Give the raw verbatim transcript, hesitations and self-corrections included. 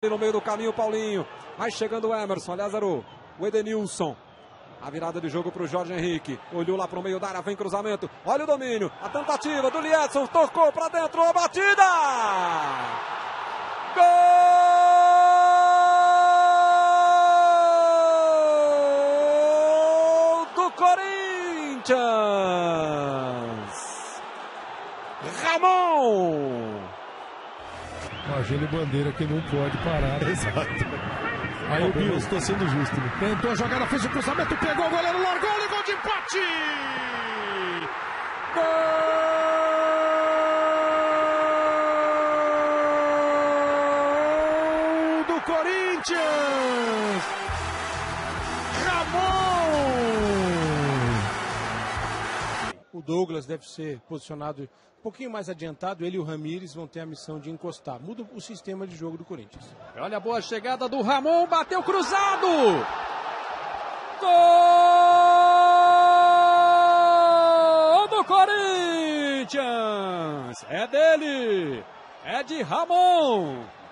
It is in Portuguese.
No meio do caminho, Paulinho. Vai chegando o Emerson. Aliás, era o Edenilson. A virada de jogo para o Jorge Henrique. Olhou lá para o meio da área, vem cruzamento. Olha o domínio. A tentativa do Liedson. Tocou para dentro. A batida! Gol do Corinthians! Ramon! Imagina Bandeira que não pode parar. Exato. Aí o Bill, estou sendo justo. Né? Tentou a jogada, fez o cruzamento, pegou o goleiro, largou e gol de empate! Gol do Corinthians! Ramon! O Douglas deve ser posicionado um pouquinho mais adiantado, ele e o Ramires vão ter a missão de encostar. Muda o sistema de jogo do Corinthians. Olha a boa chegada do Ramon, bateu cruzado! Gol do Corinthians! É dele! É de Ramon!